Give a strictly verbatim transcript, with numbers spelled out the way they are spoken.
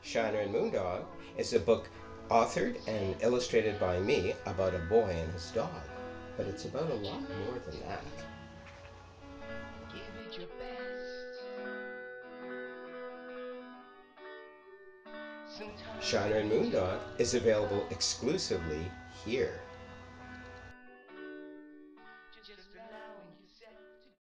Shiner and Moondog is a book authored and illustrated by me about a boy and his dog, but it's about a lot more than that. Give it your best. Sometimes Shiner and Moondog is available exclusively here.